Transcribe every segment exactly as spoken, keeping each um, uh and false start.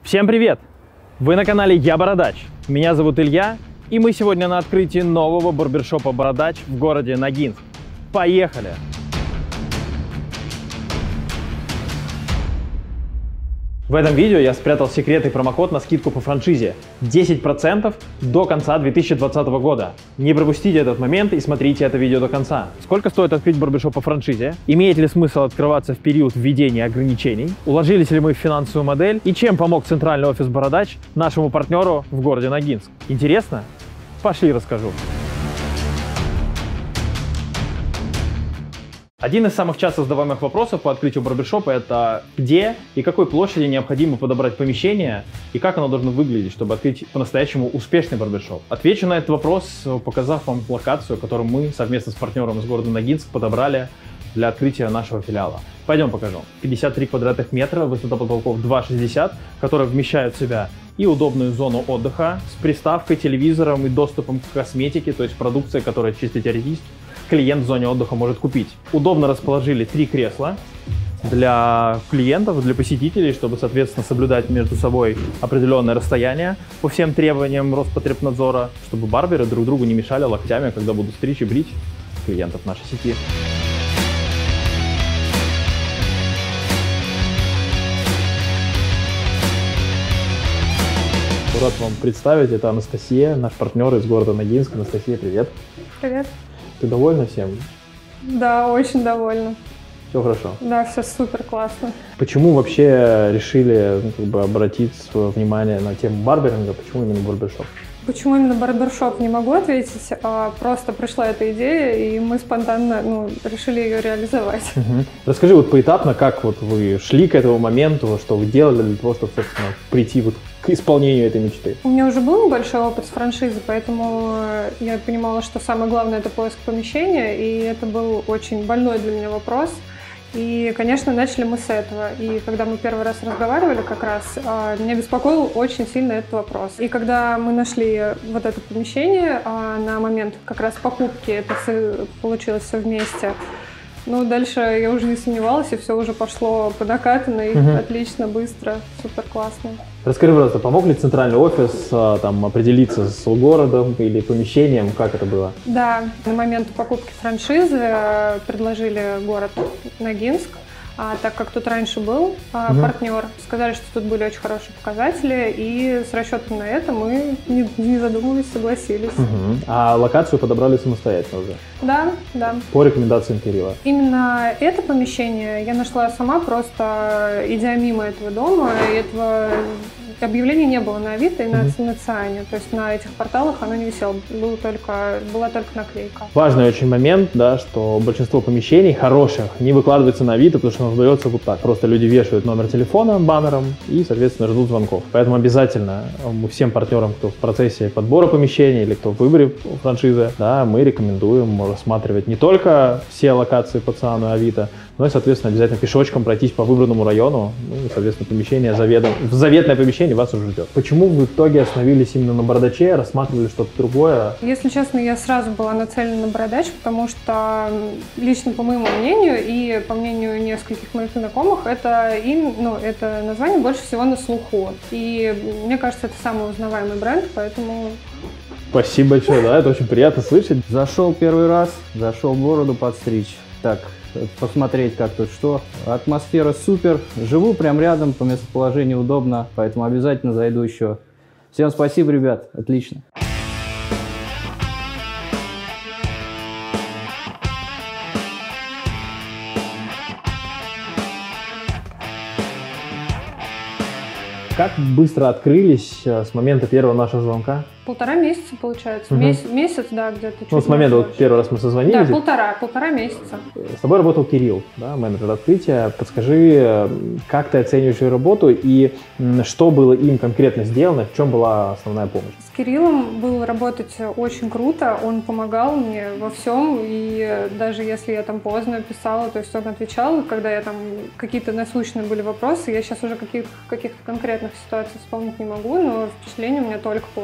Всем привет! Вы на канале Я Бородач. Меня зовут Илья, и мы сегодня на открытии нового барбершопа Бородач в городе Ногинск. Поехали! В этом видео я спрятал секретный промокод на скидку по франшизе десять процентов до конца две тысячи двадцатого года. Не пропустите этот момент и смотрите это видео до конца. Сколько стоит открыть барбершоп по франшизе? Имеет ли смысл открываться в период введения ограничений? Уложились ли мы в финансовую модель? И чем помог центральный офис Бородач нашему партнеру в городе Ногинск? Интересно? Пошли расскажу. Один из самых часто задаваемых вопросов по открытию барбершопа – это где и какой площади необходимо подобрать помещение и как оно должно выглядеть, чтобы открыть по-настоящему успешный барбершоп. Отвечу на этот вопрос, показав вам локацию, которую мы совместно с партнером из города Ногинск подобрали для открытия нашего филиала. Пойдем покажу. пятьдесят три квадратных метра, высота потолков два шестьдесят, которая вмещает в себя и удобную зону отдыха с приставкой, телевизором и доступом к косметике, то есть продукция, которая чисто теоретически клиент в зоне отдыха может купить. Удобно расположили три кресла для клиентов, для посетителей, чтобы, соответственно, соблюдать между собой определенное расстояние по всем требованиям Роспотребнадзора, чтобы барберы друг другу не мешали локтями, когда будут стричь и брить клиентов нашей сети. Рад вам представить, это Анастасия, наш партнер из города Ногинск. Анастасия, привет. Привет. Ты довольна всем? Да, очень довольна. Все хорошо? Да, все супер классно. Почему вообще решили ну, как бы, обратить свое внимание на тему барберинга? Почему именно барбершоп? Почему именно барбершоп, не могу ответить. А просто пришла эта идея, и мы спонтанно ну, решили ее реализовать. Угу. Расскажи вот поэтапно, как вот вы шли к этому моменту, что вы делали для того, чтобы, собственно, прийти вот к исполнению этой мечты. У меня уже был небольшой опыт с франшизы, поэтому я понимала, что самое главное – это поиск помещения, и это был очень больной для меня вопрос. И, конечно, начали мы с этого. И когда мы первый раз разговаривали как раз, меня беспокоил очень сильно этот вопрос. И когда мы нашли вот это помещение, на момент как раз покупки это получилось все вместе, ну, дальше я уже не сомневалась, и все уже пошло по накатанной, угу. Отлично, быстро, супер классно. Расскажи, пожалуйста, помог ли центральный офис там, определиться с городом или помещением, как это было? Да, на момент покупки франшизы предложили город Ногинск, а так как тут раньше был а, угу. партнер, сказали, что тут были очень хорошие показатели, и с расчетом на это мы, не, не задумываясь, согласились. Угу. А локацию подобрали самостоятельно уже? Да, да. По рекомендациям Кирилла? Именно это помещение я нашла сама, просто идя мимо этого дома, и этого объявления не было на Авито и на, угу. на Циане, то есть на этих порталах оно не висело, было только, была только наклейка. Важный очень момент, да, что большинство помещений хороших не выкладывается на Авито, потому что оно сдается вот так. Просто люди вешают номер телефона баннером и, соответственно, ждут звонков. Поэтому обязательно всем партнерам, кто в процессе подбора помещений или кто в выборе франшизы, да, мы рекомендуем рассматривать не только все локации по Циану и Авито, но и, соответственно, обязательно пешочком пройтись по выбранному району, ну и, соответственно, помещение заведом, заветное помещение вас уже ждет. Почему вы в итоге остановились именно на Бородаче, рассматривали что-то другое? Если честно, я сразу была нацелена на Бородач, потому что лично по моему мнению и по мнению нескольких моих знакомых, это, им, ну, это название больше всего на слуху. И мне кажется, это самый узнаваемый бренд, поэтому... Спасибо большое, да, это очень приятно слышать. Зашел первый раз, зашел бороду подстричь. Так, посмотреть, как тут что. Атмосфера супер. Живу прям рядом, по местоположению удобно, поэтому обязательно зайду еще. Всем спасибо, ребят, отлично. Как быстро открылись с момента первого нашего звонка? Полтора месяца, получается. Угу. Месяц, месяц, да, где-то. Ну, с момента вот первый раз мы созвонились. Да, полтора, полтора месяца. С тобой работал Кирилл, да, менеджер открытия. Подскажи, как ты оцениваешь ее работу и что было им конкретно сделано, в чем была основная помощь? С Кириллом было работать очень круто, он помогал мне во всем, и даже если я там поздно писала, то есть он отвечал, когда я там какие-то насущные были вопросы, я сейчас уже каких- каких-то конкретных ситуаций вспомнить не могу, но впечатления у меня только положительные.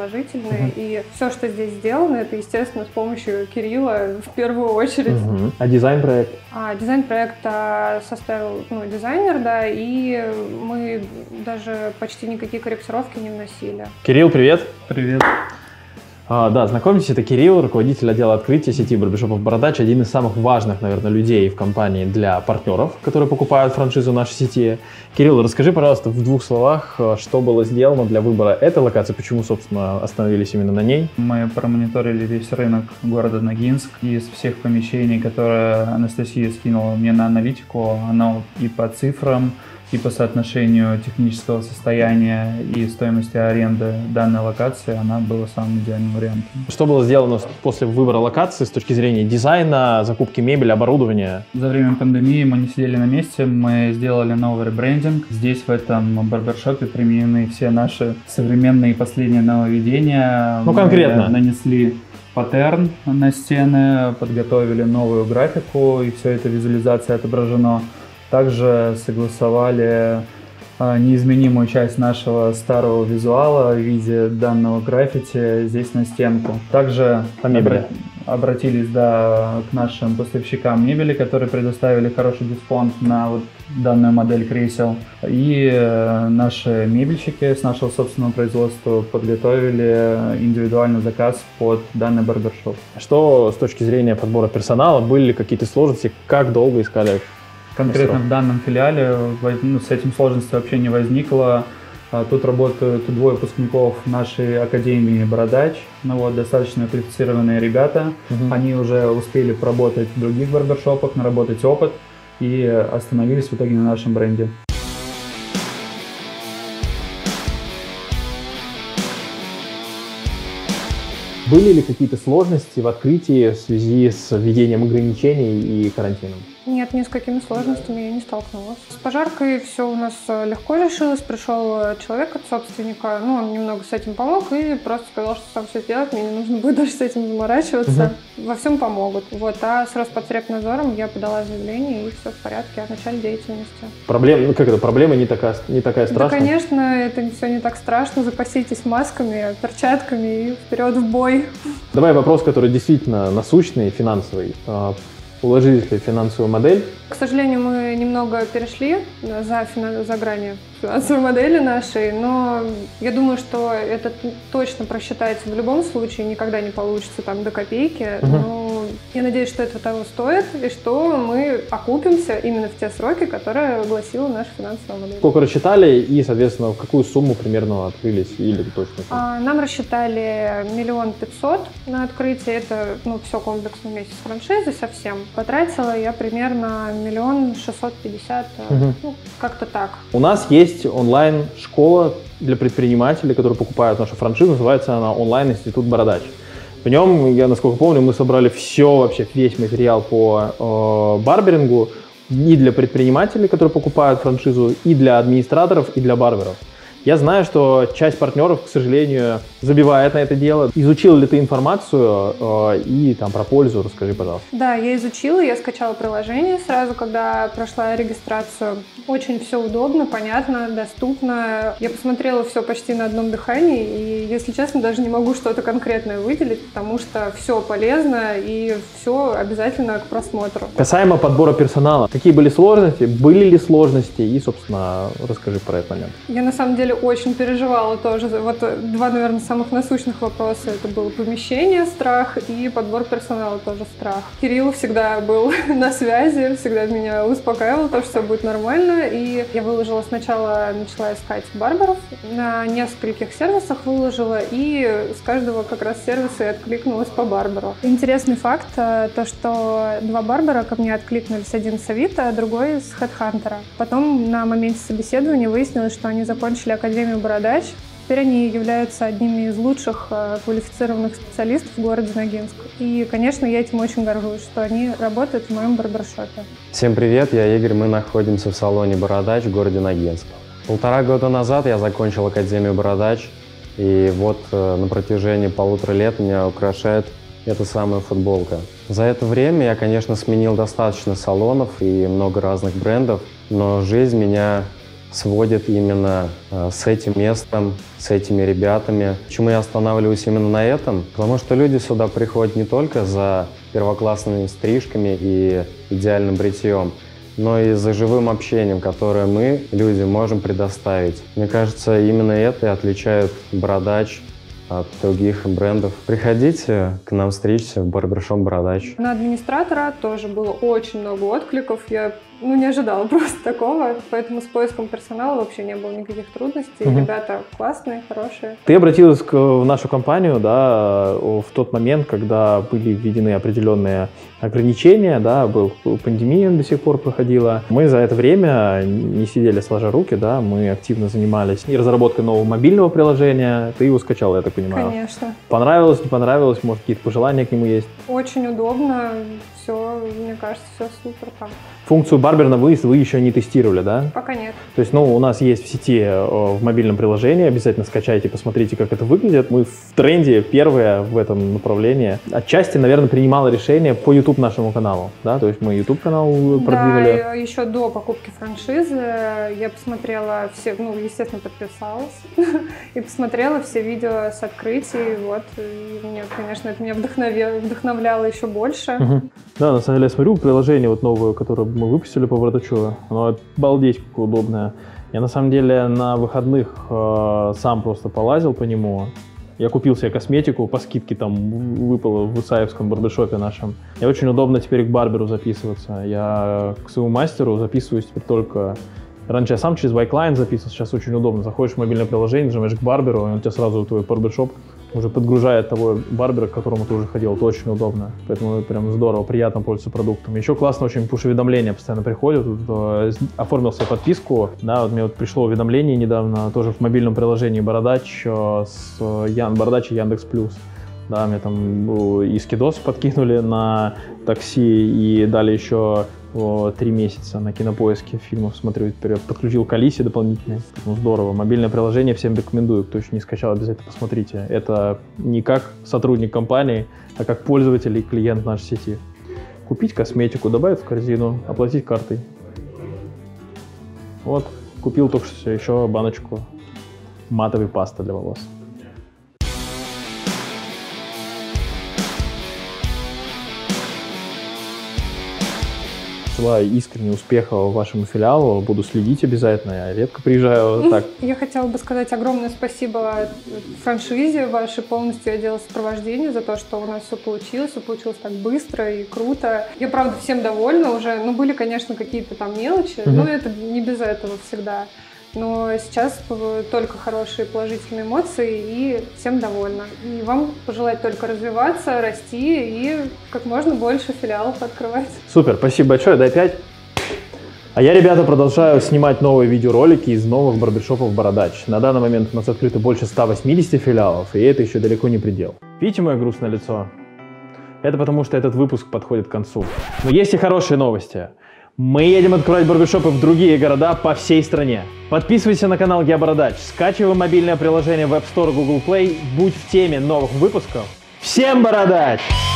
качественные. Uh-huh. И все, что здесь сделано, это, естественно, с помощью Кирилла в первую очередь. Uh-huh. А дизайн-проект? А дизайн-проект а, составил ну, дизайнер, да, и мы даже почти никакие корректировки не вносили. Кирилл, привет! Привет! А, да, знакомьтесь, это Кирилл, руководитель отдела открытия сети барбершопов «Бородач», один из самых важных, наверное, людей в компании для партнеров, которые покупают франшизу нашей сети. Кирилл, расскажи, пожалуйста, в двух словах, что было сделано для выбора этой локации, почему, собственно, остановились именно на ней? Мы промониторили весь рынок города Ногинск. Из всех помещений, которые Анастасия скинула мне на аналитику, оно и по цифрам, и по соотношению технического состояния и стоимости аренды данной локации она была самым идеальным вариантом. Что было сделано после выбора локации с точки зрения дизайна, закупки мебели, оборудования? За время пандемии мы не сидели на месте, мы сделали новый ребрендинг. Здесь в этом барбершопе применены все наши современные и последние нововведения. Ну, конкретно? Мы нанесли паттерн на стены, подготовили новую графику, и все это визуализация отображено. Также согласовали э, неизменимую часть нашего старого визуала в виде данного граффити здесь на стенку. Также обра- обратились да, к нашим поставщикам мебели, которые предоставили хороший дисконт на вот данную модель кресел. И э, наши мебельщики с нашего собственного производства подготовили индивидуальный заказ под данный барбершоп. Что с точки зрения подбора персонала? Были ли какие-то сложности? Как долго искали? Конкретно в данном филиале ну, с этим сложности вообще не возникло. Тут работают двое выпускников нашей академии «Бородач». Ну, вот, достаточно квалифицированные ребята. Uh-huh. Они уже успели поработать в других барбершопах, наработать опыт и остановились в итоге на нашем бренде. Были ли какие-то сложности в открытии в связи с введением ограничений и карантином? Нет, ни с какими сложностями я не столкнулась. С пожаркой все у нас легко решилось. Пришел человек от собственника, ну, он немного с этим помог и просто сказал, что сам все сделает, мне не нужно будет даже с этим заморачиваться. Угу. Во всем помогут. Вот. А с Роспотребнадзором я подала заявление, и все в порядке о начале деятельности. Проблема, ну как это, проблема не такая, не такая страшная? Да, конечно, это все не так страшно. Запаситесь масками, перчатками и вперед в бой. Давай вопрос, который действительно насущный, финансовый. Уложились ли в финансовую модель? К сожалению, мы немного перешли за, финан... за грани финансовой модели нашей, но я думаю, что это точно просчитается в любом случае, никогда не получится там до копейки, угу. Но я надеюсь, что это того стоит, и что мы окупимся именно в те сроки, которые огласила наша финансовая модель. Сколько рассчитали и, соответственно, в какую сумму примерно открылись или точно? А, нам рассчитали миллион пятьсот на открытие, это ну, все комплексно вместе с франшизой совсем. Потратила я примерно миллион шестьсот пятьдесят, угу. ну, как-то так. У нас есть онлайн-школа для предпринимателей, которые покупают нашу франшизу, называется она «Онлайн-институт Бородач». В нем, я насколько помню, мы собрали все, вообще весь материал по э, барберингу и для предпринимателей, которые покупают франшизу, и для администраторов, и для барберов. Я знаю, что часть партнеров, к сожалению, забивает на это дело. Изучила ли ты информацию э, и там про пользу? Расскажи, пожалуйста. Да, я изучила, я скачала приложение сразу, когда прошла регистрацию. Очень все удобно, понятно, доступно. Я посмотрела все почти на одном дыхании, и, если честно, даже не могу что-то конкретное выделить, потому что все полезно и все обязательно к просмотру. Касаемо подбора персонала, какие были сложности, были ли сложности и, собственно, расскажи про этот момент. Я на самом деле очень переживала тоже. Вот два, наверное, самых насущных вопроса. Это было помещение, страх, и подбор персонала тоже страх. Кирилл всегда был на связи, всегда меня успокаивал, то, что все будет нормально. И я выложила сначала, начала искать барберов, на нескольких сервисах выложила, и с каждого как раз сервиса и откликнулась по барберу. Интересный факт, то, что два барбера ко мне откликнулись, один с Авито, а другой с HeadHunter. Потом на моменте собеседования выяснилось, что они закончили Академию Бородач. Теперь они являются одними из лучших э, квалифицированных специалистов в городе Ногинск. И, конечно, я этим очень горжусь, что они работают в моем барбершопе. Всем привет, я Игорь, мы находимся в салоне Бородач в городе Ногинск. Полтора года назад я закончил Академию Бородач, и вот э, на протяжении полутора лет меня украшает эта самая футболка. За это время я, конечно, сменил достаточно салонов и много разных брендов, но жизнь меня сводит именно э, с этим местом, с этими ребятами. Почему я останавливаюсь именно на этом? Потому что люди сюда приходят не только за первоклассными стрижками и идеальным бритьем, но и за живым общением, которое мы, люди, можем предоставить. Мне кажется, именно это и отличает Бородач от других брендов. Приходите к нам стричься в барбершоп Бородач. На администратора тоже было очень много откликов. Я ну, не ожидала просто такого, поэтому с поиском персонала вообще не было никаких трудностей. Угу. Ребята классные, хорошие. Ты обратилась к, в нашу компанию, да, в тот момент, когда были введены определенные ограничения, да, был, пандемия до сих пор проходила. Мы за это время не сидели сложа руки, да, мы активно занимались и разработкой нового мобильного приложения. Ты его скачала, я так понимаю. Конечно. Понравилось, не понравилось, может, какие-то пожелания к нему есть? Очень удобно, все, мне кажется, все супер там. Функцию барбер на выезд вы еще не тестировали, да? Пока нет. То есть, ну, у нас есть в сети, в мобильном приложении, обязательно скачайте, посмотрите, как это выглядит. Мы в тренде первые в этом направлении. Отчасти, наверное, принимала решение по YouTube нашему каналу, да? То есть мы YouTube-канал продвинули. Да, еще до покупки франшизы я посмотрела все, ну, естественно, подписалась и посмотрела все видео с открытий, вот. И мне, конечно, это меня вдохновляло, вдохновляло еще больше. Угу. Да, на самом деле, я смотрю приложение вот новое, которое мы выпустили по Бородачу, оно обалдеть какое удобное. Я на самом деле на выходных э, сам просто полазил по нему. Я купил себе косметику, по скидке там выпало в Исаевском барбершопе нашем. И очень удобно теперь к барберу записываться. Я к своему мастеру записываюсь теперь только... Раньше я сам через Байклайн записывался, сейчас очень удобно. Заходишь в мобильное приложение, нажимаешь к барберу, и он тебя сразу в твой барбершоп уже подгружает того барбера, к которому ты уже ходил. Это очень удобно. Поэтому прям здорово, приятно пользоваться продуктом. Еще классно, очень пуш-уведомления постоянно приходят. Вот, оформил себе подписку. Да, вот мне вот пришло уведомление недавно, тоже в мобильном приложении Бородач с Ян, Бородач и Яндекс.Плюс. Да, мне там и скидос подкинули на такси и дали еще о, три месяца на Кинопоиске фильмов смотрю. Теперь я подключил к Алисе дополнительный. Ну, здорово. Мобильное приложение всем рекомендую. Кто еще не скачал, обязательно посмотрите. Это не как сотрудник компании, а как пользователь и клиент нашей сети. Купить косметику, добавить в корзину, оплатить картой. Вот, купил только что еще баночку матовой пасты для волос. Желаю искренне успехов вашему филиалу, буду следить обязательно, я редко приезжаю так. Я хотела бы сказать огромное спасибо франшизе вашей, полностью отделу сопровождения за то, что у нас все получилось, все получилось так быстро и круто. Я, правда, всем довольна уже, ну, были, конечно, какие-то там мелочи, угу. но это не без этого всегда. Но сейчас только хорошие положительные эмоции и всем довольна. И вам пожелать только развиваться, расти и как можно больше филиалов открывать. Супер, спасибо большое, дай пять. А я, ребята, продолжаю снимать новые видеоролики из новых барбершопов Бородач. На данный момент у нас открыто больше ста восьмидесяти филиалов, и это еще далеко не предел. Видите мое грустное лицо? Это потому, что этот выпуск подходит к концу. Но есть и хорошие новости. Мы едем открывать барбершопы в другие города по всей стране. Подписывайся на канал Я Бородач, скачивай мобильное приложение в App Store, Google Play, будь в теме новых выпусков. Всем Бородач!